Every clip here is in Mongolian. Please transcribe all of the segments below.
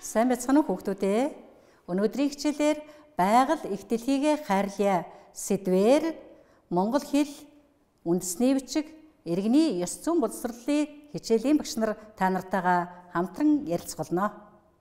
Сайн байцгаана уу хүүхдүүд ээ. Өнөөдрийн хичээлээр байгаль их дэлхийгээ хайрлая сэдвээр Монгол хэл үндэсний бичиг иргэний ёс зүйн боловсролын хичээлийн багш нар та нартайгаа хамтран ярилцголно.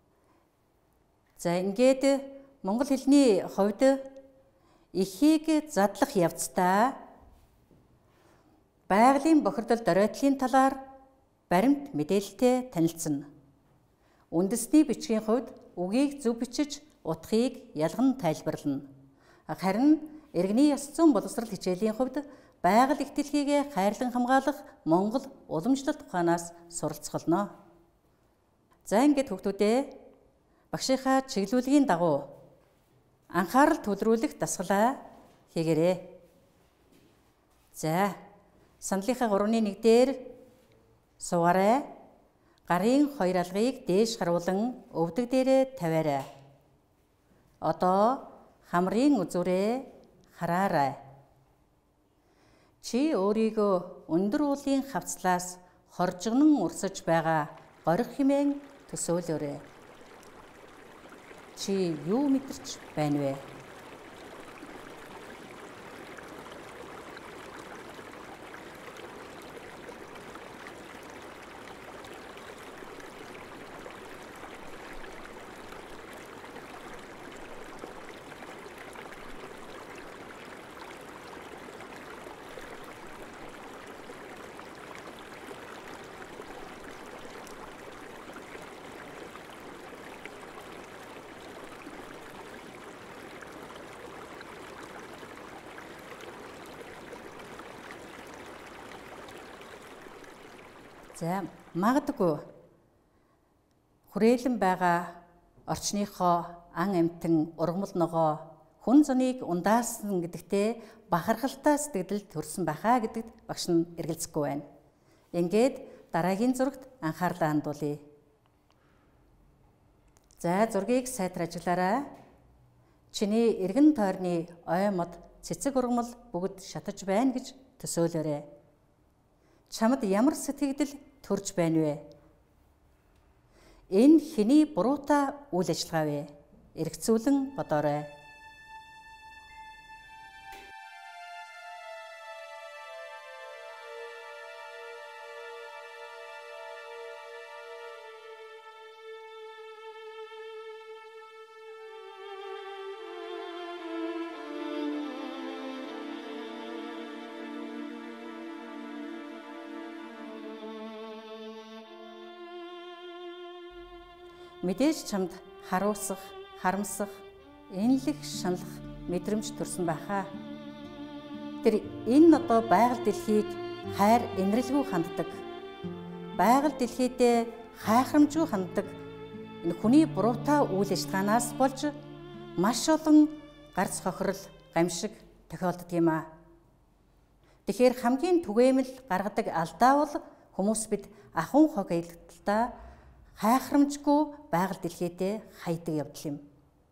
За ингээд монгол хэлний хувьд эхийг задлах явцдаа байгалийн бохирдол доройтлын талаар баримт мэдээлэлтэй танилцсан. Үндэсний бичгийн хувьд үгийг зөв бичиж утгыг ялган тайлбарлана. Харин иргэний ёс зүйн боловсрол хичээлийн хувьд байгаль их дэлхийгээ хайрлан хамгаалах Монгол уламжлалт ухаанаас суралцголно. За ингээд хүүхдүүдээ багшийнхаа чиглүүлгийн дагуу анхаарал төвлөрүүлэх дасгалаа хийгээрэй. За саналынхаа 3-1 дээр суугаарай. Гарын 2 алгыг дээш харуулан өвдөг дээрээ тавиарай. Одоо хамрын үзүүрээ хараарай. Чи өөрийгөө өндөр уулын хавцлаас хоржгонон урсаж байгаа горих хэмээн төсөөлөөрэй. Чи юу мэдэрч байна вэ? За магадгүй хүрээлэн байгаа орчныхоо ан амьтан ургамал ногоо хүн зуныг ундаасан гэдэгтээ бахархалтай сэтгэл төрсөн байхаа гэдэгт багш нь эргэлзэхгүй байна. Ингээд дараагийн зурагт анхаарлаа хандуулъя. За зургийг сайтар ажиглаарай. Чиний эргэн тойрны ой мод цэцэг ургамал бүгд шатаж байна гэж төсөөлөөрэй. Чамд ямар сэтгэгдэл төрж байна вэ? Энэ хэний буруутай үйл ажиллагаа вэ? Эргцүүлэн бодоорой. Мэдээж чамд харуусах, харамсах, инлэх, шаналх мэдрэмж төрсөн байхаа. Тэр энэ одоо байгаль дэлхийг хайр инэрлгүй ханддаг. Байгаль дэлхийдээ хайхрамжгүй ханддаг. Энэ хүний буруутай үйл ажиллагаанаас болж маш олон гарц хохирол, гамшиг тохиолддог юм аа. Тэгэхээр хамгийн түгээмэл гаргадаг алдаа бол хүмүүс бид ахуйн хог аялалтаа хайхрамжгүй байгаль дэлхийдээ хайдаг явдал юм.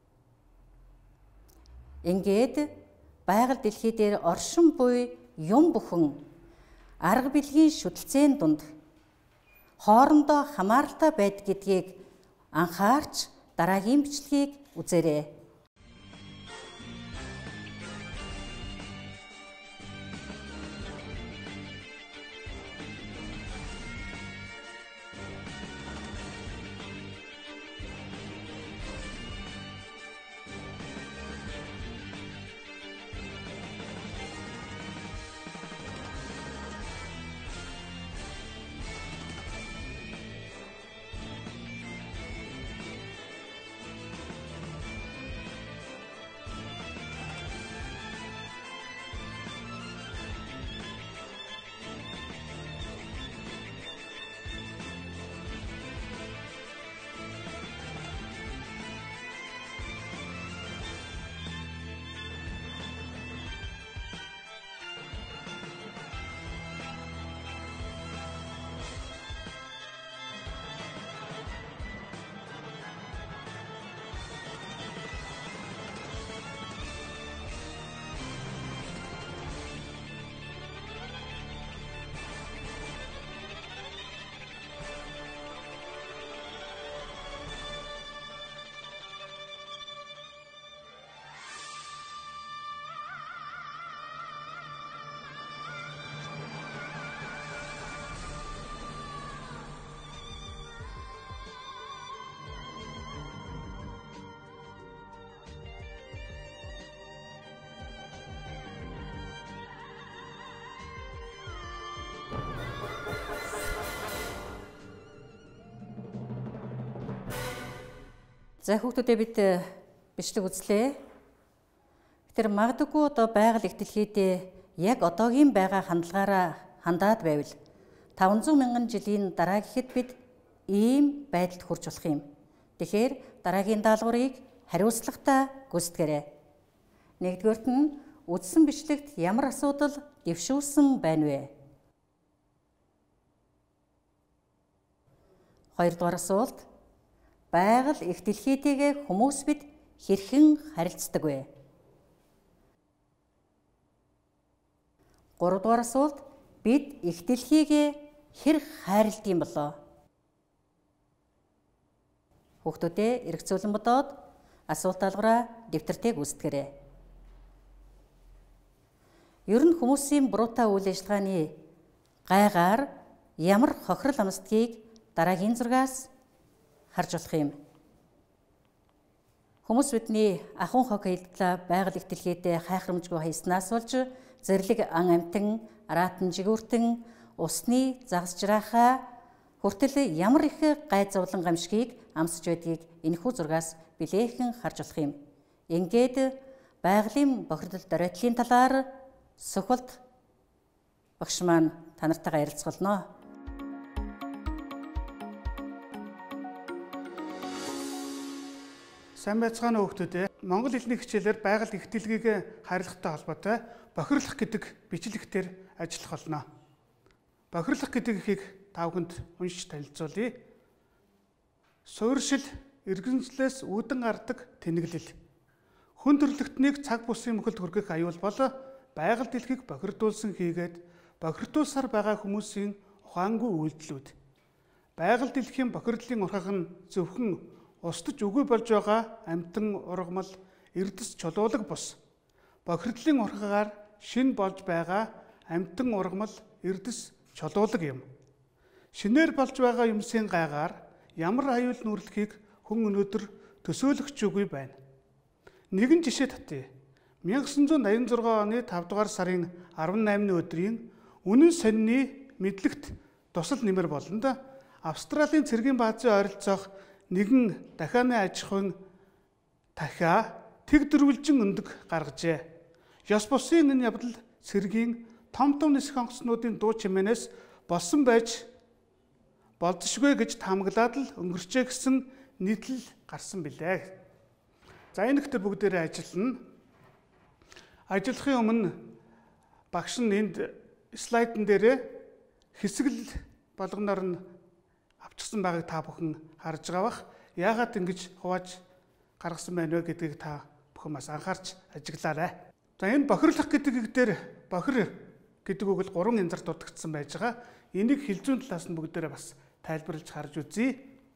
Ингээд байгаль дэлхий дээр оршин буй юм бүхэн арга билгийн шүтэлцээний дунд хоорондоо хамааралтай байдаг гэдгийг анхаарч дараагийн бичлэгийг үзээрэй. За хүүхдүүдээ бид бичлэг үзлээ. Тэр магадгүй одоо байгаль их дэлхийд яг одоогийн байгаа хандлагаараа хандаад байвал 500 мянган жилийн дараа гэхэд бид ийм байдалд хүрч болох юм. Тэгэхээр дараагийн даалгаврыг хариуцлагатай гүйцэтгэрэй. Нэгдүгээрт нь үзсэн бичлэгт ямар асуудал дэвшүүлсэн байна вэ? Хоёрдугаар асуулт: байгаль их дэлхийтэйгээ хүмүүс бид хэрхэн харилцдаг вэ? Гуравдугаар асуулт: бид их дэлхийгээ хэр хайрладаг юм болоо? Хүүхдүүдээ эргцүүлэн бодоод асуулт даалгавраа дэвтэртээ гүйцэтгэрэй. Ер нь хүмүүсийн буруутай үйл ажиллагааны гайгаар ямар хохирол амсдгийг дараагийн зургаас харж болох юм. Хүмүүс бидний ахуйн хог хэлтлээ байгаль их дэлхийдээ хайхрамжгүй хаяснаас болж зэрлэг ан амтан, араатан жигүүртэн, усны загас жираахаа хүртэл ямар их гай зовлон гамшигыг амсж байдгийг энэхүү зургаас билээхэн харж болох юм. Ингээд байгалийн бохирдол дөрөйтлын талаар Сөхөлт багш маань та нартайгаа ярилцгалноо. Сайн байцгаана уу хүүхдүүдээ. Монгол хэлний хичээлээр байгаль их дэлхийг хайрлагатай холбоотой бохирлох гэдэг бичлэгтэр ажиллах болно. Бохирлох гэдэг ихийг тавханд уншиж танилцуулъя. Суурьшил иргэншлээс үүдэн гардаг тэнэглэл. Хүн төрлөختнийг цаг бусын мөхөлд хүргэх аюул бол байгаль дэлхийг бохирдуулсан хийгээд бохирдуулсаар байгаа хүмүүсийн ухаангүй үйлдэлүүд. Байгаль дэлхийн бохирдлын урхах нь зөвхөн устж үгүй болж байгаа амьтан ургамал, эрдэс чулуулаг бус. Бохирдлын урхагаар шин болж байгаа амьтан ургамал, эрдэс чулуулаг юм. Шинээр болж байгаа юмсийн гайгаар ямар аюул нүрэлхийг хүн өнөөдөр төсөөлөгч үгүй байна. Нэгэн жишээ татъя. 1986 оны 5 дугаар сарын 18-ны өдрийн үнэн сонины мэдлэгт тусал нэмэр болонд Австралийн цэргийн баазын ойролцоох нэгэн дахианы аж ахуйн дахиа тэг дөрвөлжин өндөг гаргажээ. Ёс бусын энэ явдал цэргийн том нисэх онгоцнуудын дуу чимээнээс болсон байж болзошгүй гэж таамаглаад л өнгөрчээ гэсэн нийтлэл гарсан билээ. За энэ ихтэй бүгдээрээ ажиллана. Ажиллахын өмнө багш нь энд слайдн дээрээ хэсэгэл болгоноор нь авчирсан байгааг та бүхэн харж байгаа бах. Яагаад ингэж хувааж гаргасан байна вэ гэдгийг та бүхэн бас анхаарч ажиглаарай. За энэ бохирлох гэдэг дээр бохир гэдэг үг л 3 янзаар дутагдсан байж байгаа. Энийг хилзүүн талаас нь бүгдээрээ бас тайлбарлаж харж үзье.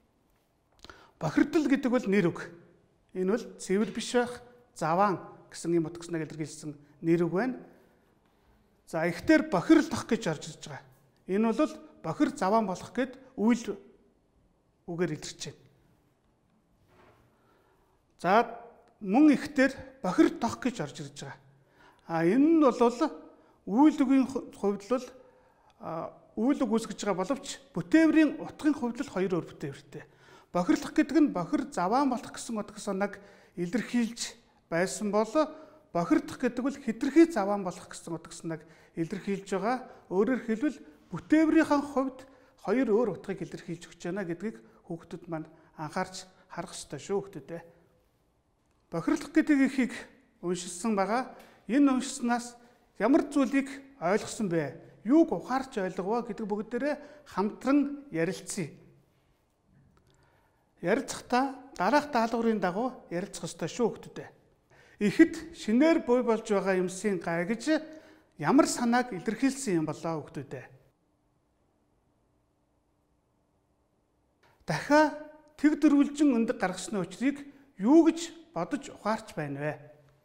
Бохирдол гэдэг бол нэр үг. Энэ бол цэвэр биш байх заваан гэсэн юм утгаснаа илэрхийлсэн нэр үг байна. За ихтер бохирлох гэж орж ирж байгаа. Энэ бол бохир заваан болох гэд үйл үгээр илэрч байна. За мөн ихтер бохирдох гэж орж ирж байгаа. Энэ нь бол үйл үгийн хувьд л үйл үг үүсгэж байгаа боловч бүтээврийн утгын хувьд л хоёр өөр бүтээвртэй. Бохирлох гэдэг нь бохир заваан болох гэсэн утга санааг илэрхийлж байсан бол бохирдох гэдэг бол хэтэрхий заваан болох гэсэн утга санааг илэрхийлж байгаа. Өөрөөр хэлбэл бүтээврийн хувьд хоёр өөр утгыг илэрхийлж өгч байна гэдгийг хүүхдүүд маань анхаарч харах ёстой шүү хүүхдүүдээ. Бохирлох гэдэг ихийг уншилсан байгаа. Энэ уншснаас ямар зүйлийг ойлгосон бэ? Юуг ухаарч ойлгов гэдэг бүгдээрээ хамтран ярилцъя. Ярилцахдаа дараах даалгаврын дагуу ярилцах ёстой шүү хүүхдүүдээ. Ихэд шинээр буй болж байгаа юмсийн гай гэж ямар санааг илэрхийлсэн юм болоо хүүхдүүдээ. Дахиад тэг дөрвөлжин өндөг гаргасны учрыг юу гэж бодож ухаарч байна вэ?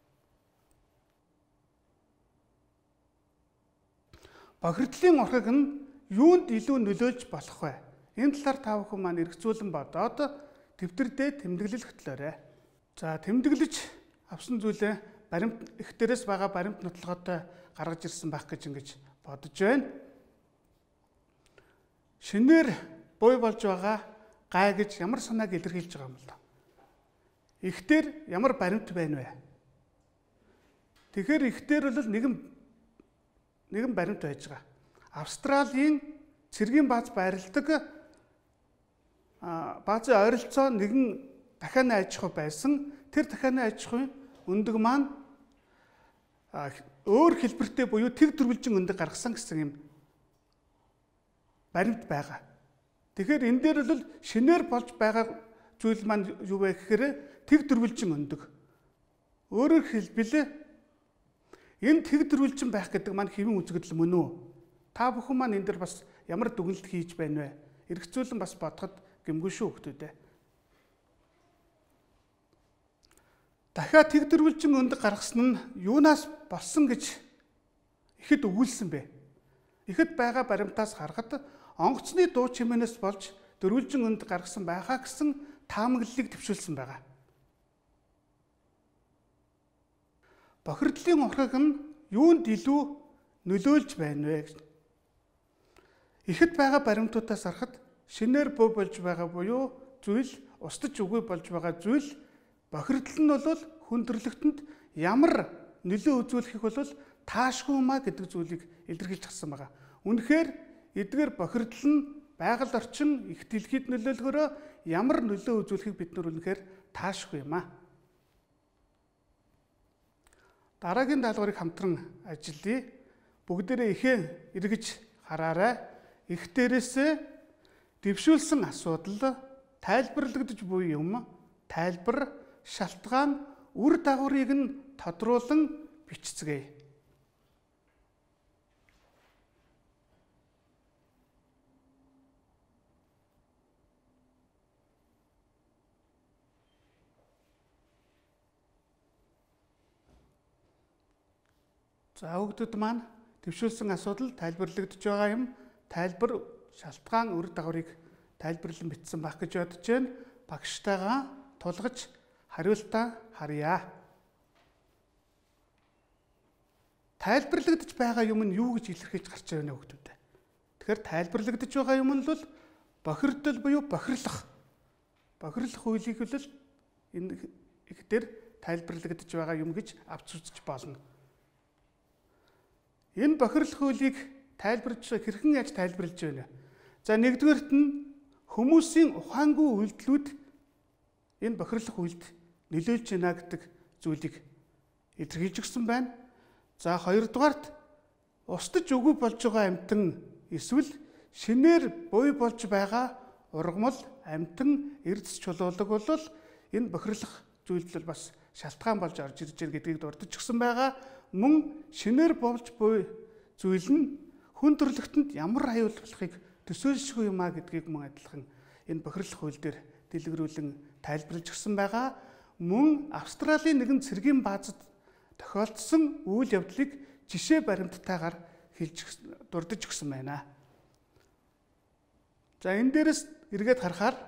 Бохирдлын урхаг нь юунд илүү нөлөөлж болох вэ? Энэ талаар та бүхэн маань эргцүүлэн бодоод дэвтэрдээ тэмдэглэл хөтлөөрэй. За тэмдэглэж авсан зүйлээ баримт ихтэрээс байгаа баримт нотлоготой гаргаж ирсэн байх гэж ингэж бодож байна. Шинээр буй болж байгаа гай гэж ямар санааг илэрхийлж байгаа юм бол. Эхтэр ямар баримт байна вэ? Тэгэхээр эхтэр бол нэгэн баримт байж байгаа. Австралийн цэргийн бааз байрладаг баазын ойролцоо нэгэн дахианы аж ахуй байсан. Тэр дахианы аж ахуйн өндөг маань өөр хэлбэртэй буюу тэг дөрвөлжин өндөг гаргасан гэсэн юм баримт байгаа. Тэгэхээр энэ дээр бол шинээр болж байгаа зүйл маань юу вэ гэхээр тэг дөрвөлжин өндөг. Өөрөөр хэлбэл энэ тэг дөрвөлжин байх гэдэг маань хэвэн үзэгдэл мөн үү? Та бүхэн маань энэ дээр бас ямар дүгнэлт хийж байна вэ? Эргцүүлэн бас бодоход гэмгүй шүү хүмүүдээ. Дахиад тэг дөрвөлжин өндөг гаргасан нь юунаас болсон гэж ихэд өгүүлсэн бэ? Ихэд байгаа баримтаас харахад онгоцны дуу чимээнээс болж дөрвөлжин өндөг гаргасан байхаа гэсэн таамаглалыг төвшүүлсэн байгаа. Бохирдлын урхаг нь юунд илүү нөлөөлж байна вэ гэж. Ихэд байгаа баримтуудаас харахад шинээр буу болж байгаа буюу зүйл, устж үгүй болж байгаа зүйл бохирдол нь бол хүндрэлтэнд ямар нөлөө үзүүлэхийг бол таашгүй маа гэдэг зүйлийг илэрхийлж гарсан байгаа. Үнэхээр эдгээр бохирдол нь байгаль орчин их дэлхийд нөлөөлөхөөрөө ямар нөлөө үзүүлэхийг бид нар үнэхээр таашгүй юм аа. Дараагийн даалгаврыг хамтран ажиллая. Бүгдээрээ ихээ эргэж хараарай. Их дээрээсээ дэвшүүлсэн асуудал, тайлбарлагдаж буй юм, тайлбар, шалтгаан, үр дагаврыг нь тодруулан бичцгээе. За хүүхдүүд маань дэвшүүлсэн асуудал, тайлбарлагдж байгаа юм, тайлбар, шалтгаан, үр дагаврыг тайлбарлан бичсэн байх гэж бодож байна. Багштайгаа тулгаж хариултаа харъя. Тайлбарлагдж байгаа юм нь юу гэж илэрхийлж гарч байна вэ хүүхдүүд? Тэгэхээр тайлбарлагдж байгаа юм нь бол бохирдол буюу бохирлох. Бохирлох хуулийг бол энэ их дээр тайлбарлагдж байгаа юм гэж авч үзэж болно. Энэ бохирлох хуулийг хэрхэн яаж тайлбарлаж байна? За нэгдүгээрт нь хүмүүсийн ухаангүй үйлдэлүүд энэ бохирлох үйлд нөлөөлж байна гэдэг зүйлийг илэрхийлж өгсөн байна. За хоёрдугаарт устж үгүй болж байгаа амьтан эсвэл шинээр буй болж байгаа ургамал, амьтан, эрдэс чулуулаг бол энэ бохирлох зүйлд бас шалтгаан болж орж ирж байгаа гэдгийг дурдж өгсөн байгаа. Мөн шинээр болж буй зүйл нь хүн төрлөختөнд ямар аюул болохыг төсөөлшгүй юм а гэдгийг мөн адилхан энэ бохирлох хууль дээр дэлгэрүүлэн тайлбарлаж өгсөн байгаа. Мөн Австралийн нэгэн цэргийн баазад тохиолдсон үйл явдлыг жишээ баримттайгаар дурдж өгсөн байна. За энэ дээрээс эргээд харахаар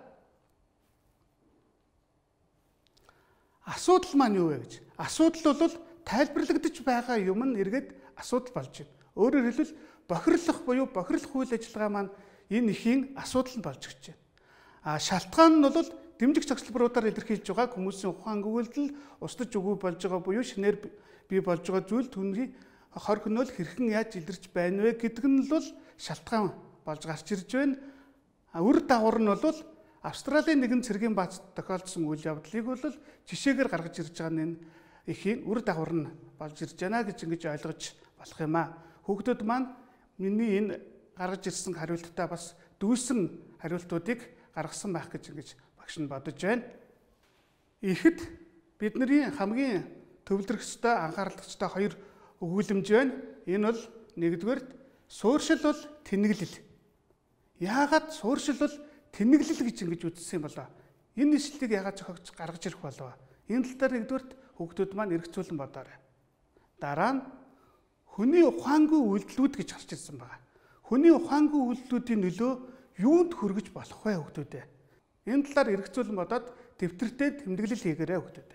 асуудал маань юу вэ гэж. Асуудал бол тайлбарлагдж байгаа юм нь эргээд асуудал болж байна. Өөрөөр хэлбэл бохирлох буюу бохирлох үйл ажиллагаа маань энэ ихийн асуудал нь болж өгч байна. Шалтгаан нь бол дэмжих цогцлборуудаар илэрхийлж байгаа хүмүүсийн ухаангүй үйлдэл, устж үгүй болж байгаа буюу шинээр бий болж байгаа зүйл түүний хор хөнөөл хэрхэн яаж илэрч байна вэ гэдэг нь бол шалтгаан болж гарч ирж байна. Үр дагавар нь бол Австралийн нэгэн цэргийн баазд тохиолдсон үйл явдлыг бол жишээгээр гаргаж ирж байгаа нь ихийн үр дагавар нь болж ирж байна гэж ингэж ойлгож болох юм аа. Хүүхдүүд маань миний энэ гаргаж ирсэн хариултаа бас дүүсэн хариултуудыг гаргасан байх гэж ингэж багш нь бодож байна. Ихэд бидний хамгийн төвлөрөх ёстой, анхаарал татах хоёр өгүүлэмж байна. Энэ бол нэгдүгээр суурьшил бол тэнэглэл. Яагаад суурьшил бол тэнэглэл гэж ингэж үзсэн юм болоо? Энэ нийслэлийг яагаад зохиогч гаргаж ирэх болов? Энэ тал дээр нэгдүгээрт хүүхдүүд маань эргцүүлэн бодоорой. Дараа нь хүний ухаангүй үйлдэлүүд гэж гарч ирсэн байна. Хүний ухаангүй үйлдэлүүдийн нөлөө юунд хүргэж болох вэ хүүхдүүдээ? Энэ талаар эргцүүлэн бодоод дэвтэртээ тэмдэглэл хийгээрэй хүүхдүүдээ.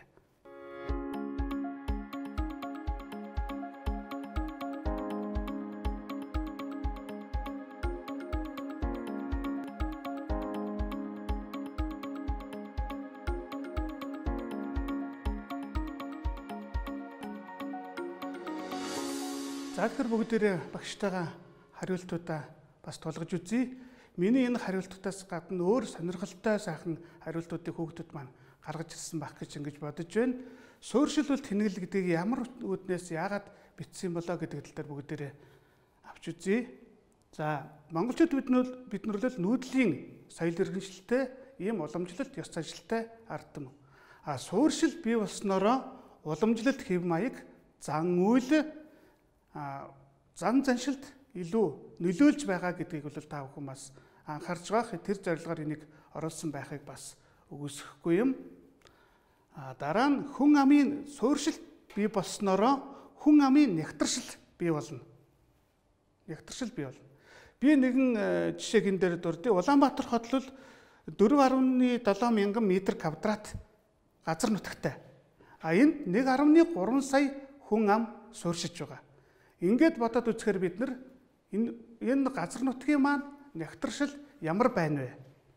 За тэгэхээр бүгдээрээ багштайгаа хариултуудаа бас тулгаж үзье. Миний энэ хариултуудаас гадна өөр сонирхолтой сайхан хариултуудыг хүүхдүүд маань гаргаж ирсэн байх гэж ингэж бодож байна. Суурьшил бол тэнэгэл гэдгийг ямар үүднээс яагаад бичсэн болоо гэдэг тал дээр бүгдээрээ авч үзье. За монголчууд бид нар л нүүдлийн соёл иргэншилтэй ийм уламжлалт ёс заншилтай ард түмэн. Суурьшил бий болсноороо уламжлалт хэв маяг зан үйл зан заншилд илүү нөлөөлж байгаа гэдгийг бол та бүхэн бас анхаарч байгаа. Тэр зорилгоор энийг оруулсан байхыг бас үгүйсэхгүй юм. Дараа нь хүн амын суурьшилт бий болсноороо хүн амын нягтршил бий болно. Нягтршил бий болно. Би нэгэн жишээг энэ дээр дурдъя. Улаанбаатар хот бол 4.7 мянган метр квадрат газар нутагтай. Энд 1.3 сая хүн ам суурьшиж байгаа. Ингээд бодоод үзэхээр бид нар энэ газар нутгийн маань нягтршил ямар байна вэ?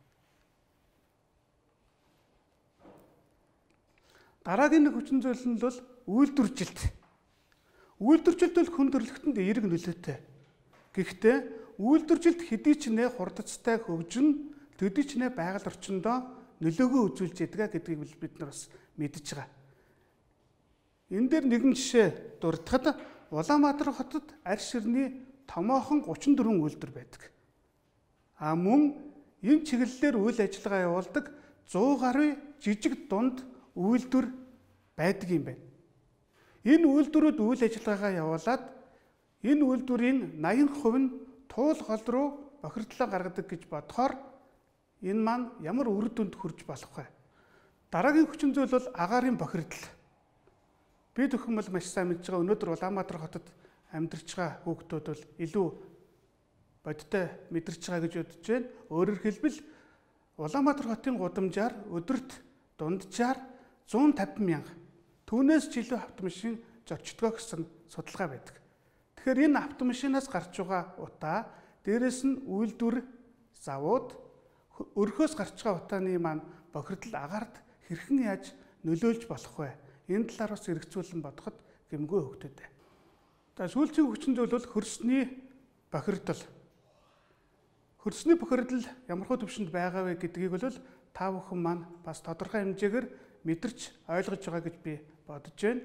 Дараагийн нэг хүчин зүйл нь бол үйлдвэржилт. Үйлдвэржилт бол хүн төрөлхтөнд эерэг нөлөөтэй. Гэхдээ үйлдвэржилт хэдий ч нэ хурдцтай хөгжин, төдий ч нэ байгаль орчиндөө нөлөөгөө үзүүлж ядгаа гэдгийг бид нар бас мэдж байгаа. Энэ дээр нэгэн жишээ дурдахад Улаанбаатар хотод арь ширний томоохон 34 үйлдвэр байдаг. Мөн энэ чиглэлээр үйл ажиллагаа явуулдаг 100 гаруй жижиг дунд үйлдвэр байдаг юм байна. Энэ үйлдвэрүүд үйл ажиллагаагаа явуулаад энэ үйлдвэрийн 80% нь туул гол руу бохирдлоо гаргадаг гэж бодохоор энэ маань ямар үр дүнд хүрч болох вэ? Дараагийн хүчин зүйл бол агаарын бохирдол. Бид бүхэн бол маш сайн мэдж байгаа. Өнөөдөр Улаанбаатар хотод амьдарч байгаа хүүхдүүд бол илүү бодтой мэдэрч байгаа гэж бодож байна. Өөрөөр хэлбэл Улаанбаатар хотын гудамжаар өдөрт дунджаар 150 мянга түүнээс ч илүү автомашин зорчдгоо гэсэн судалгаа байдаг. Тэгэхээр энэ автомашинаас гарч байгаа утаа, дээрэс нь үйлдвэр завууд, өрхөөс гарч байгаа утааны маань бохирдол агаард хэрхэн яаж нөлөөлж болох вэ? Энэ талаар бас хэрэгцүүлэн бодоход гэмгүй хөгтөд байна. За сүүлчийн хүчин зүйл бол хөрсний бохирдол. Хөрсний бохирдол ямар хөө төвшөнд байгаа вэ гэдгийг бол та бүхэн маань бас тодорхой хэмжээгээр мэдэрч ойлгож байгаа гэж би бодож байна.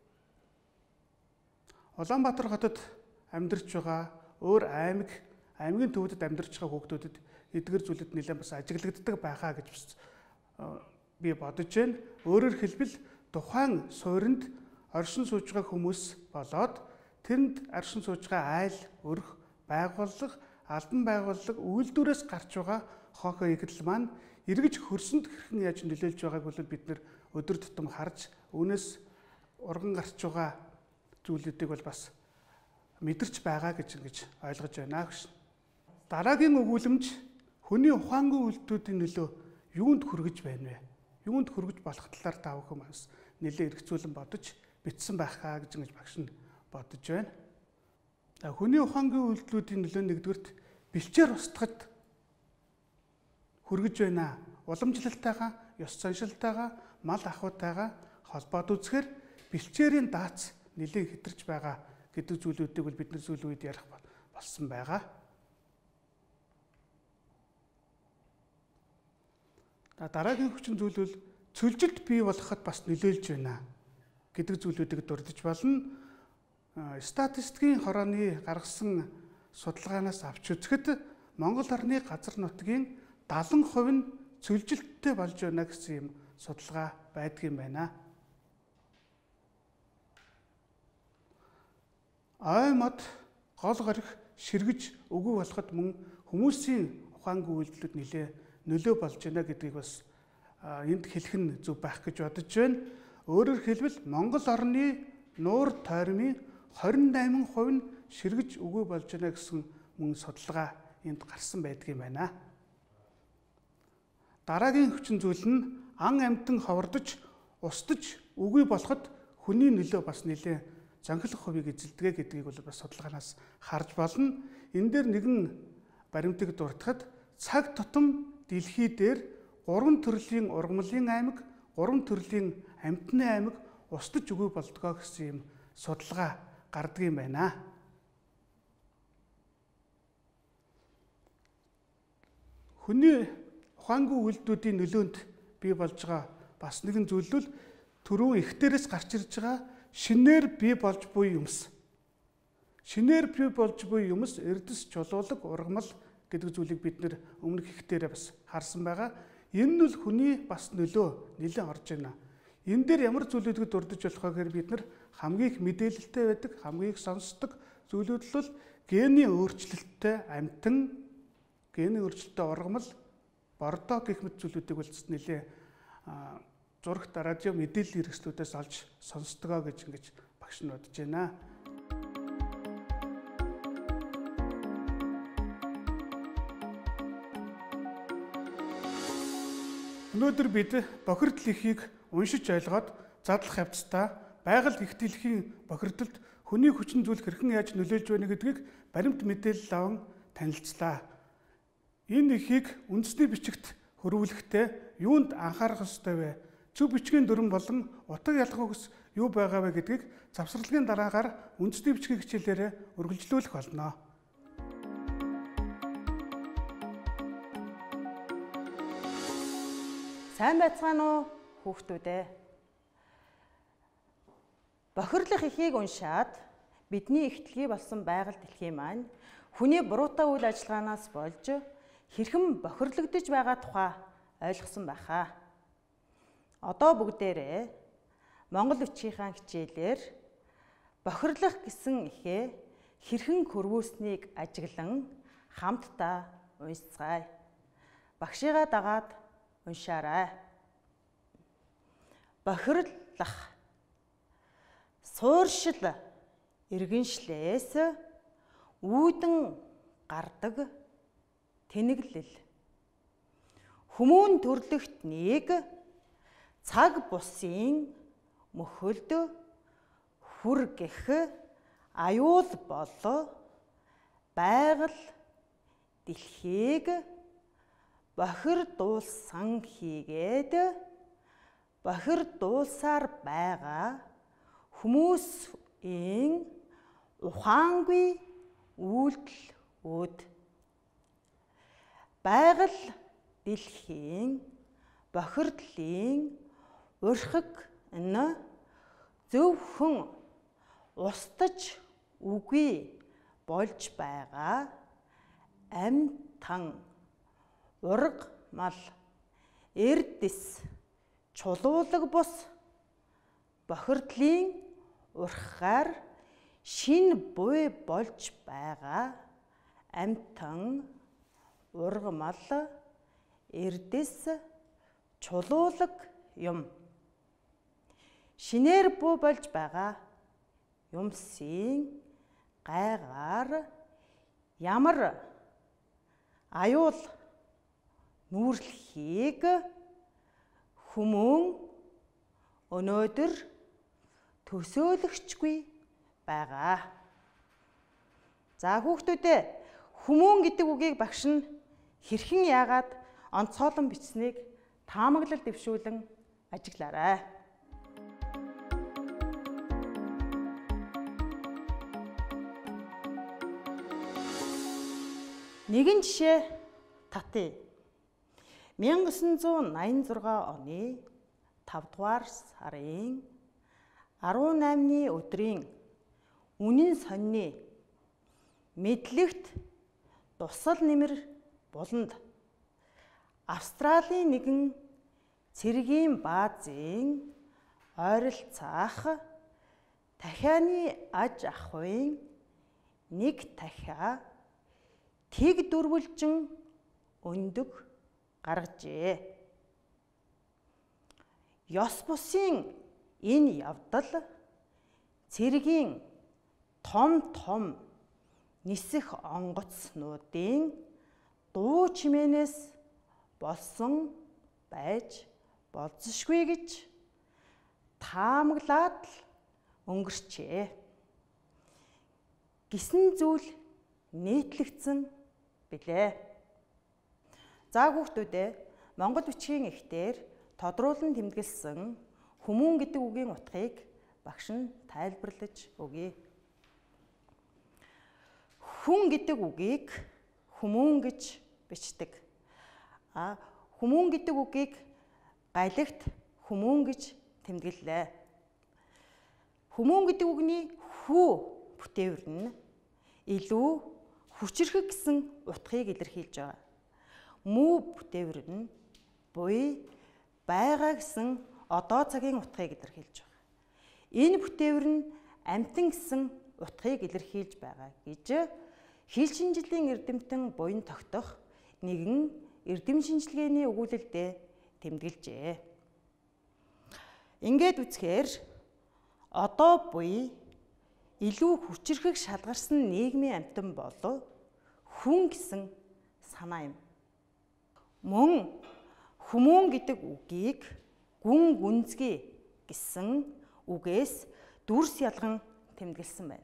Улаанбаатар хотод амьдарч байгаа өөр аймгийн төвөдөд амьдарч байгаа хүүхдүүдэд эдгээр зүйлүүд нэлээд бас ажиглагддаг байхаа гэж би бодож байна. Өөрөөр хэлбэл тухайн суурьнд оршин сууж байгаа хүмүүс болоод тэнд оршин сууж байгаа айл, өрх, байгууллага, албан байгууллага үйлдвэрээс гарч байгаа хонхоо игдэл маань эргэж хөрсөнд хэрхэн яаж нөлөөлж байгааг бол бид нэр өдөр тутам харж үүнээс урган гарч байгаа зүйлүүдийг бол бас мэдэрч байгаа гэж ингэж ойлгож байна гэж. Дараагийн өгүүлэмж хүний ухаангүй үйлдэлүүдийн нөлөө юунд хүргэж байна вэ? Юунд хүргэж болох талаар та бүхэн бас нэлээд эргцүүлэн бодож бичсэн байхаа гэж ингэж багш нь бодож байна. За хүний ухаангүй үйлдэлүүдийн нөлөө нэгдүгürt бэлчээр устгахад хүргэж байна. Уламжлалтайгаа, ёс заншилтайгаа, мал ахуйтайгаа холбоод үзэхээр бэлчээрийн даац нэлээд хэтэрч байгаа гэдэг зүйлүүдийг бол бид нар сүүлийн үед ярих болсон байгаа. Дараагийн хүчин зүйл бол цөлжилт бий болоход бас нөлөөлж байна гэдэг зүйлүүдийг дурдж болно. Статистикийн хорооны гаргасан судалгаанаас авч үзэхэд Монгол орны газар нутгийн 70% нь цөлжилттэй болж байна гэсэн юм судалгаа байдгийн байна. Ой мод гол горих ширгэж өгөө болоход мөн хүмүүсийн ухаангүй үйлдэлүүд нөлөө болж байна гэдгийг бас энд хэлэх нь зөв байх гэж бодож байна. Өөрөөр хэлбэл Монгол орны нуур тойрмын 28% нь ширгэж өгөө болж байна гэсэн мөн судалгаа энд гарсан байдгийн байна. Дараагийн хүчин зүйл нь ан амьтан ховордож, устж үгүй болоход хүний нөлөө бас нэлээд зонхилох хувийг эзэлдэг гэдгийг бол бас судалгаанаас харж болно. Энэ дээр нэгэн баримтыг дурдахад цаг тутам дэлхий дээр 3 төрлийн ургамлын аймаг, 3 төрлийн амьтны аймаг устж үгүй болдгоо гэсэн юм судалгаа гардаг юм байна. Хүний ухаангүй үйлдэлүүдийн нөлөөнд бий болж байгаа бас нэгэн зүйлүүд түрүүн ихтэрээс гарч ирж байгаа шинээр бий болж буй юмс. Шинээр бий болж буй юмс эрдэс чулуулаг ургамал гэдэг зүйлийг бид нэр өмнөх ихтэрээ бас харсан байгаа. Энэ нь л хүний бас нөлөө нэлээд орж байна. Энэ дээр ямар зүйлүүдийг дурдж болох вэ гэхээр бид нар хамгийн их мэдээлэлтэй байдаг, хамгийн их сонсдог зүйлүүд л генийн өөрчлөлттэй амтан, генийн өөрчлөлттэй ургамал, бордоо гэх мэт зүйлүүдийг бол нэлээд зурагт радио мэдээллийн хэрэгслүүдээс олж сонсдгоо гэж ингэж багш нь бодож байна. Өнөөдөр бид бохирдол эхийг уншиж ойлгоод задлах явцдаа байгаль их дэлхийн бохирдолд хүний хүчин зүйл хэрхэн яаж нөлөөлж байна гэдгийг баримт мэдээлэл аван танилцлаа. Энэ эхийг үндэсний бичигт хөрвүүлэхдээ юунд анхаарах ёстой вэ? Зөв бичгийн дүрэн болон утга ялах үгс юу байгаа вэ гэдгийг завсралгийн дараагаар үндэсний бичгийн хичээлээр үргэлжлүүлэх болно. Сайн байцгаана уу хүүхдүүдээ? Бохирлох эхийг уншаад бидний ихтлгий болсон байгаль дэлхийн маань хүний буруутай үйл ажиллагаанаас болж хэрхэн бохирлогдож байгаа тухай ойлгосон байхаа. Одоо бүгдээрээ Монгол бичгийн хичээлээр бохирлох гэсэн эхээ хэрхэн хөрвүүлснийг ажиглан хамтдаа уншицгаая. Багшигаа дагаад уншаарай. Бохирлох. Сууршил иргэншлээс үүдэн гардаг тэнэглэл. Хүмүүн төрлөختнийг цаг бусын мөхөлд хүргэх аюул бол байгаль дэлхийг бохирдуулсан хийгээд бохирдуулсаар байгаа хүмүүсийн ухаангүй үйлдэлүүд. Байгаль дэлхийн бохирдлын урхаг нь зөвхөн устж үгүй болж байгаа амьтан ургамал эрдэс чулуулаг бус бохирдлын урхагаар шин буй болж байгаа амьтан ургамал эрдэс чулуулаг юм. Шинээр буу болж байгаа юмсын гайгаар ямар аюул нүүрлэхийг хүмүүн өнөөдөр төсөөлөгчгүй байгаа. За хүүхдүүдээ хүмүүн гэдэг үгийг багш нь хэрхэн яагаад онцгойлон бичсэнийг таамаглал дэвшүүлэн ажиглаарай. Нэгэн жишээ татъя. 1986 оны 5 дугаар сарын 18-ны өдрийн үнэн сонины мэдлэгт тусал нэмэр буланд Австралийн нэгэн цэргийн баазын ойролцоох дахианы аж ахуйн нэг дахиа тэг дөрвөлжин өндөг гаргажээ. Ёс бусын энэ явдал цэргийн том нисэх онгоцнуудын дуу чимээнээс болсон байж болзошгүй гэж таамаглаад л өнгөрчээ. Гисэн зүйл нийтлэгдсэн билээ. За хүүхдүүдээ Монгол бичгийн эхтэр тодруулан тэмдэглэсэн хүмүүн гэдэг үгийн утгыг багш нь тайлбарлаж өгье. Хүн гэдэг үгийг хүмүүн гэж бичдэг. Хүмүүн гэдэг үгийг галигт хүмүүн гэж тэмдэглэлээ. Хүмүүн гэдэг үгний хүү бүтээвэр нь илүү хүчирхэг гэсэн утгыг илэрхийлж байгаа. Мүү бүтээвэр нь буй байгаа гэсэн одоо цагийн утгыг илэрхийлж байгаа. Энэ бүтээвэр нь амьтан гэсэн утгыг илэрхийлж байгаа гэж хил шинжилгээний эрдэмтэн буян тогтох нэгэн эрдэм шинжилгээний өгүүлэлдээ тэмдэглэжээ. Ингээд үзэхээр одоо буй илүү хүчирхэг шалгарсан нийгмийн амьтан бол хүн гэсэн санаа юм. Мөн хүмүүн гэдэг үгийг гүн гүнзгий гэсэн үгээс дүрс ялган тэмдэглэсэн байна.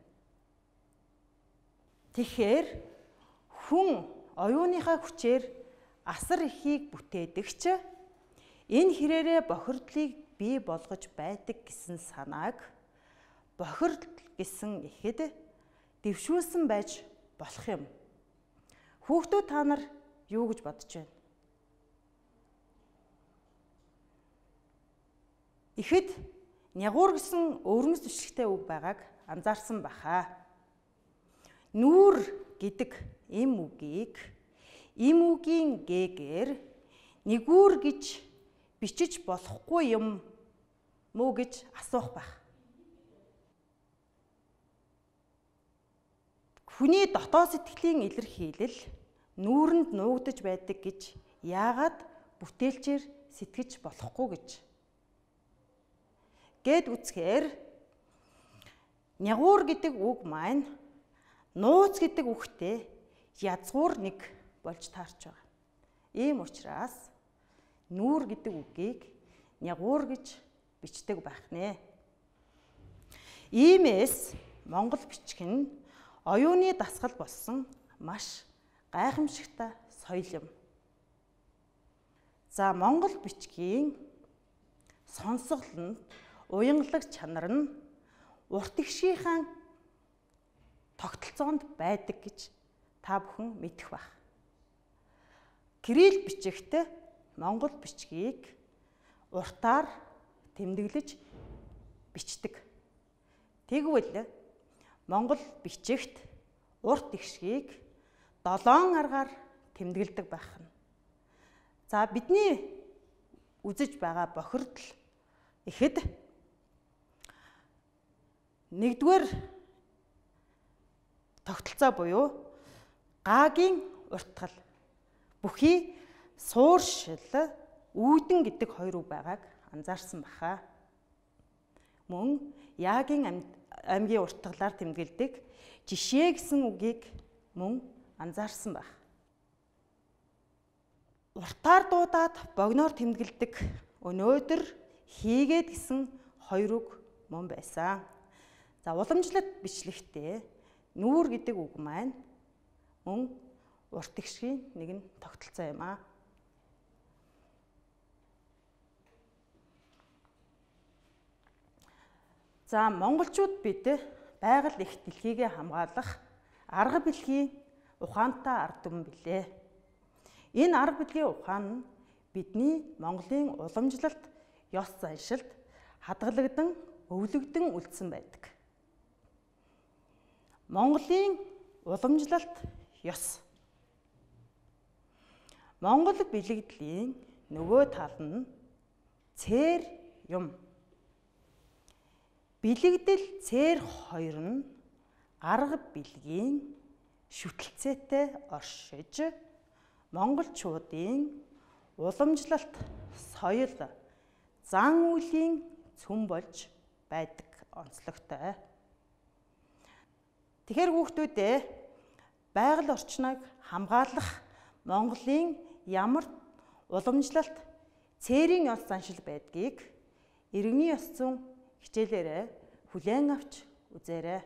Тэгэхээр хүн оюуныхаа хүчээр асар ихийг бүтээдэгч энэ хэрээрээ бохирдлыг бий болгож байдаг гэсэн санааг бохирдол гэсэн ихэд дэвшүүлсэн байж болох юм. Хүүхдүүд та нар юу гэж бодож байна? Ихэд нягуур гэсэн өвөрмөс бичлэгтэй үг байгааг анзаарсан бахаа. Нүүр гэдэг эм үгийг эм үгийн гээгээр нэгүр гэж бичиж болохгүй юм муу гэж асуух байх. Хүний дотоод сэтгэлийн илэрхийлэл нүүрэнд нуугдаж байдаг гэж яагаад бүтээлчээр сэтгэж болохгүй гэж гэд үзэхээр нягуур гэдэг үг маань нууц гэдэг үгтэй язгуур нэг болж таарч байгаа. Ийм учраас нүүр гэдэг үгийг нягуур гэж бичдэг байх нэ. Иймээс монгол бичиг нь оюуны дасгал болсон маш гайхамшигтай соёл юм. За монгол бичгийн сонсголонд уянгалаг чанар нь урт игшийнхаа тогтолцоонд байдаг гэж та бүхэн мэдэх бах. Кирилл бичигт монгол бичгийг уртаар тэмдэглэж бичдэг. Тэгвэл монгол бичигт урт игшгийг 7 аргаар тэмдэглэдэг байх нь. За бидний үзэж байгаа бохирдол ихэд нэгдүгээр тогтолцоо буюу гаагийн уртгал бүхий сууршил үүдэн гэдэг хоёр үг байгааг анзаарсан баха. Мөн яагийн аймгийн уртгалаар тэмдэглэдэг жишээ гэсэн үгийг мөн анзаарсан байх. Уртаар дуудаад богиноор тэмдэглэдэг өнөөдөр хийгээд гэсэн хоёр үг мөн байсан. За уламжлалт бичлэгтээ нүүр гэдэг үг маань мөн урт игшгийн нэгэн тогтолцоо юм аа. За монголчууд бид байгаль их дэлхийгээ хамгаалах арга билгийн ухаантай ард түмэн билээ. Энэ арга билгийн ухаан нь бидний Монголын уламжлалт, ёс заншилд хадгалагдан, өвлөгдөн үлдсэн байдаг. Монголын уламжлалт ёс. Монгол билэгдлийн нөгөө тал нь цээр юм. Билэгдэл цээр хоёр нь арга билгийн шүтэлцээтэй оршиж монголчуудын уламжлалт, соёл, зан үйлийн цөм болж байдаг онцлогтой. Тэгэхээр хүүхдүүдээ байгаль орчныг хамгаалах Монголын ямар уламжлалт, цээрийн ёс заншил байдгийг иргэний ёс зүйн хичээлээрээ хүлээн авч үзээрэй.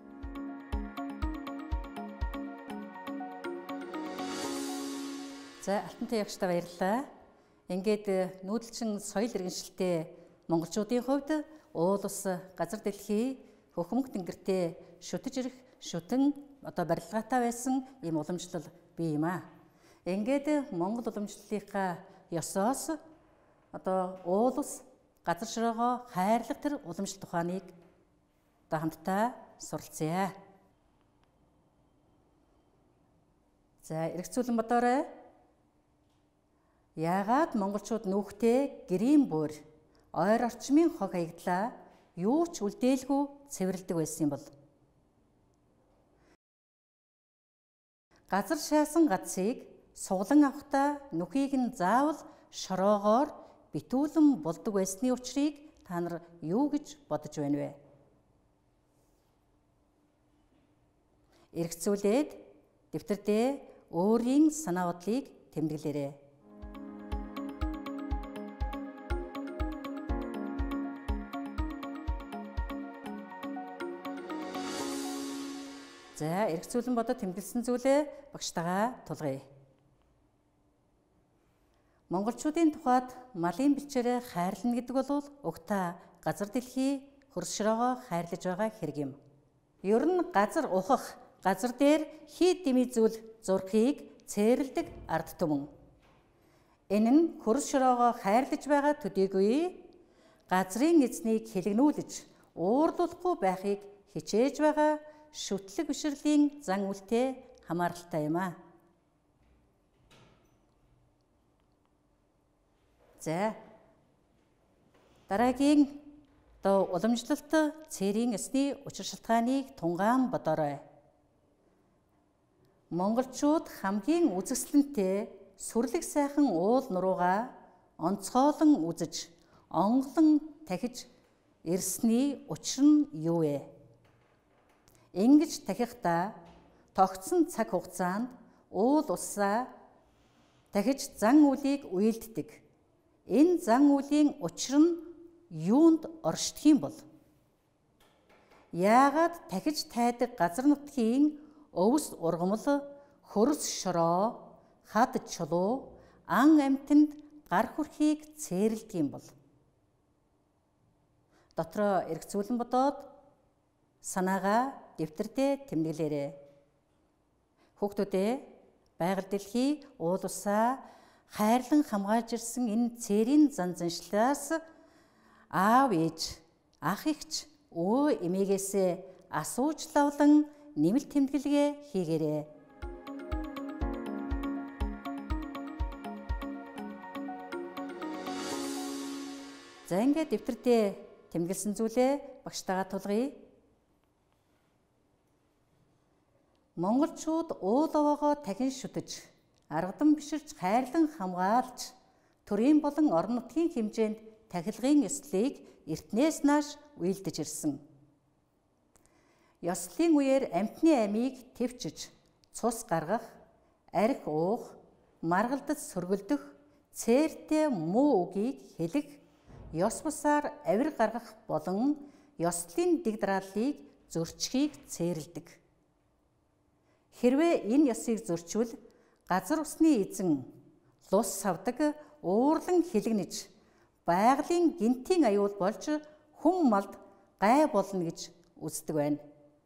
За Алтантай ягштаа баярлалаа. Ингээд нүүдэлчин соёл иргэншилтэй монголчуудын хувьд уул ус, газар дэлхий, хөхмөг тэнгэртээ шүтэж ирэх шүтэн барилгаатай байсан ийм уламжлал бий юм аа. Ингээд Монгол уламжлалынхаа ёсоос уул ус газар шороогоо хайрлах тэр уламжлалт ухааныг хамтдаа суралцъя. За эргцүүлэн бодоорой. Яагаад монголчууд нүүхтэй гэрийн бүр ойр орчмын хог хаягдлаа юу ч үлдээлгүй цэвэрлдэг байсан юм бол? Газар шаасан гацыг суглан авахдаа нүхийг нь заавал шороогоор битүүлэн булдаг байсны учрыг та нар юу гэж бодож байна вэ? Эргцүүлээд дэвтэрдээ өөрийн санаа бодлыг тэмдэглээрэй. За, эргцүүлэн бодоод тэмдэглэсэн зүйлээ багштайгаа тулгая. Монголчуудын тухайд малын бичээрээ хайрлана гэдэг бол угтаа газар дэлхий хөрс шороогоо хайрлаж байгаа хэрэг юм. Ер нь газар ухах, газар дээр хий дэмий зүйл зурхийг цээрлдэг ард түмэн. Энэ нь хөрс шороогоо хайрлаж байгаа төдийгүй газрын эзнийг хэлэгнүүлж уурлуулахгүй байхыг хичээж байгаа шүтлэг бишрлийн зан үйлтэй хамааралтай юм а. За, дараагийн уламжлалт цэрийн ёсны учир шалтгааныг тунгаан бодоорой. Монголчууд хамгийн үзэсгэлэнтэй сүрлэг сайхан уул нуруугаа онцгойлон үзэж, онголон тахиж ирсний учир нь юу вэ? Ингэж тахихдаа тогтсон цаг хугацаанд уул усаа тахиж зан үйлийг уйлддаг. Энэ зан үйлийн учир нь юунд оршдох юм бол? Яагаад тахиж тайдаг газар нутгийн өвс ургамал, хөрс шороо, хад чулуу, ан амьтанд гар хүрхийг цээрлдэг юм бол? Дотроо эргцүүлэн бодоод санаагаа дэвтэрдээ тэмдэглээрэй. Хүүхдүүдээ байгаль дэлхий уул усаа хайрлан хамгаалж ирсэн энэ цэрийн зан заншлаас аав ээж, ах эгч, өө эмээгээсээ асууж лавлан нэмэлт тэмдэглэгээ хийгээрэй. За ингээд дэвтэрдээ тэмдэглэсэн зүйлээ багштайгаа тулгая. Монголчууд уул овоогоо дахин шүтэж, аргадан биширч хайрлан хамгаалж, төрийн болон орон нутгийн хэмжээнд тахилгын ёслолыг эртнээс нааш уйлдэж ирсэн. Ёслолын үеэр амьтны амийг тэвчиж, цус гаргах, арх уух, маргалдаж сөргөлдөх, цээртэй муу үгийг хэлэх, ёс бусаар авир гаргах болон ёслолын дэг дарааллыг зөрчихийг цээрлдэг. Хэрвээ энэ ёсыг зөрчвөл газар усны эзэн лус савдаг уурлан хилэгнэж байгалийн гинтийн аюул болж хүм малд гай болно гэж үздэг байна.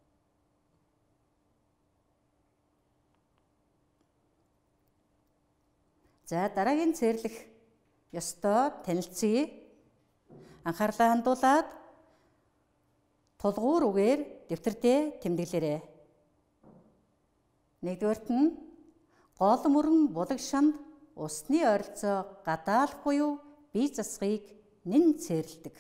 За дараагийн цээрлэх ёстой танилцъя. Анхаарлаа хандуулаад тулгуур үгээр дэвтэрдээ тэмдэглээрэй. Нэгдүгээрт нь гол мөрөн булаг шанд усны ойролцоо гадаалх буюу бие засгыг нэн цээрлдэг.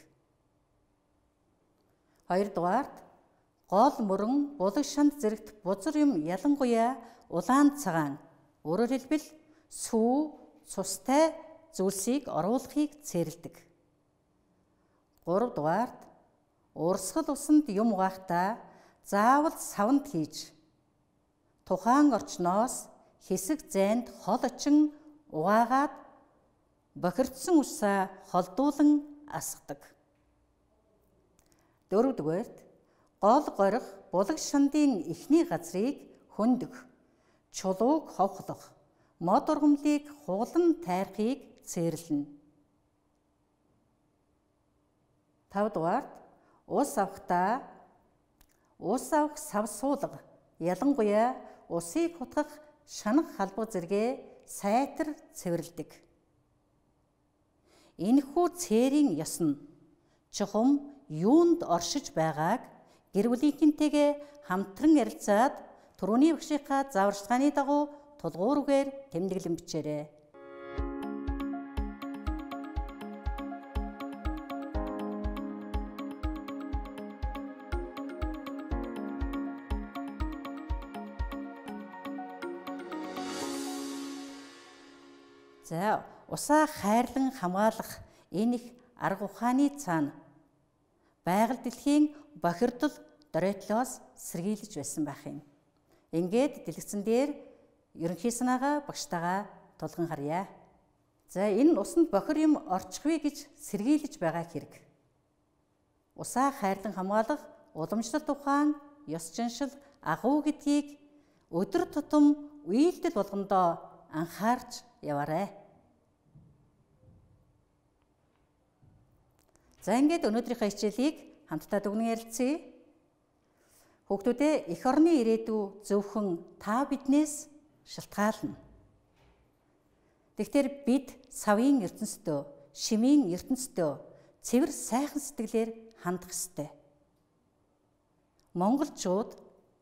Хоёрдугаарт гол мөрөн булаг шанд зэрэгт бузар юм ялангуяа улаан цагаан, өөрөөр хэлбэл сүү, цустай зүйлсийг оруулахыг цээрлдэг. Гуравдугаарт урсгал усанд юм угаахдаа заавал савнд хийж тухайн орчноос хэсэг зайд хол очин угаагаад бохирдсон усаа холдуулан асгадаг. Дөрөвдүгээрт гол горих булаг шандын эхний газрыг хөндөх, чулууг ховхлох, мод ургамлыг хуглан тайрахыг цээрлэнэ. Тавдугаарт ус авахдаа ус авах сав суулга, ялангуяа усыг хутгах шанах халбаг зэрэгэ сайтар цэвэрлэдэг. Энэхүү цээрийн ёс нь чухам юунд оршиж байгааг гэр бүлийнхэнтэйгээ хамтран ярилцаад түрүүний багшийнхаа зааварчилгааны дагуу тулгуургаар тэмдэглэн бичээрэй. За, усаа хайрлан хамгаалах энэ их арга ухааны цаана байгаль дэлхийн бохирдол доройтлоос сэргийлж байсан байх юм. Ингээд дэлгэцэн дээр ерөнхий санаагаа багштайгаа тулган харъя. За, энэ усанд бохир юм орчихвэ гэж сэргийлж байгаа хэрэг. Усаа хайрлан хамгаалах уламжлалт ухаан, ёс заншил, агуу гэдгийг өдөр тутам үйлдэл болгондоо анхаарч яваарай. За, ингээд өнөөдрийнхөө хичээлийг хамтдаа дүгнэн ярилцъя. Хүүхдүүдээ эх орны ирээдүй зөвхөн та биднээс шалтгаална. Тэгэхтэр бид савын ертөнцтэй, шимийн ертөнцтэй цэвэр сайхан сэтгэлээр хандах ёстой. Монголчууд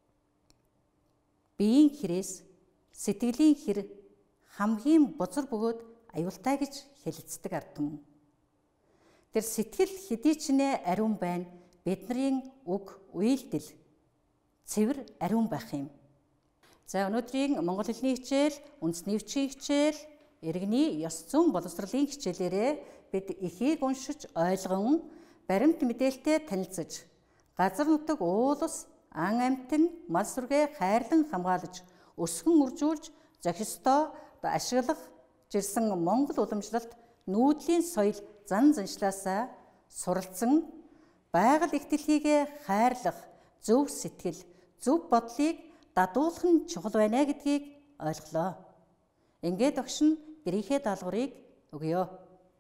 биеийн хэрээс сэтгэлийн хэр хамгийн бузар бөгөөд аюултай гэж хэлэлцдэг ард түмэн. Тэр сэтгэл хэдий ч нэ ариун байна. Бидний үг үйлдэл цэвэр ариун байх юм. За, өнөөдрийн монгол хэлний хичээл, үндэсний өвчин хичээл, иргэний ёс зүйн боловсролын хичээлээрээ бид эхийг уншиж ойлгон, баримт мэдээлэлтэй танилцаж, газар нутаг уулс, ан амьтан, мал сүргээ хайрлан хамгаалж, өсгөн үржүүлж, зохистой ашиглах жирсэн монгол уламжлалт нүүдлийн соёл зан заншлаасаа суралцсан байгаль их дэлхийгээ хайрлах зөв сэтгэл, зөв бодлыг дадуулах нь чухал байна гэдгийг ойлголоо. Ингээд багш нь гэрийнхээ даалгаврыг өгье.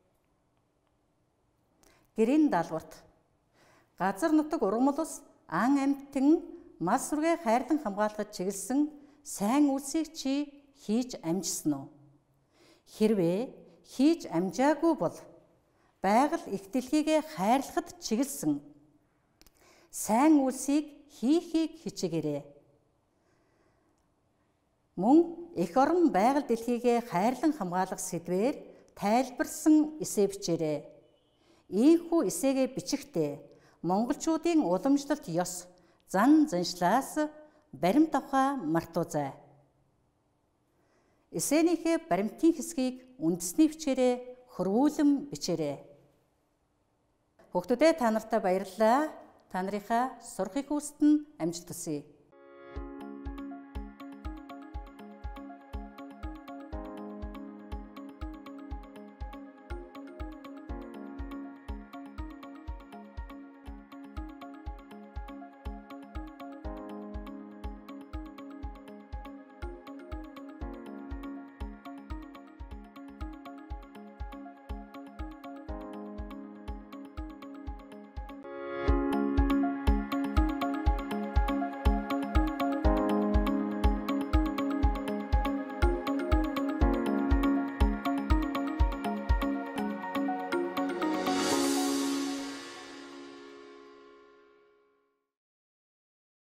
Гэрийн даалгаварт газар нутаг ургамал ус, ан амьтан, мал сүргээ хайрлан хамгаалахад чиглэсэн сайн үйлсийг чи хийж амжсан уу? Хэрвээ хийж амжаагүй бол байгаль их дэлхийгээ хайрлахад чиглэсэн сайн үйлсийг хийхийг хичээгээрэй. Мөн эх орон байгаль дэлхийгээ хайрлан хамгаалах сэдвээр тайлбарсан эссе бичээрэй. Ийхүү эсséгээ бичихдээ монголчуудын уламжлалт ёс зан заншлаас баримт авахаа мартуузай. Эссенийхээ баримтын хэсгийг үндэсний бичээрээ хөрвүүлэн бичээрэй. Хүүхдүүдээ та нартай баярлалаа. Та нарынхаа сурахыг хүссэн амжилт хүсье.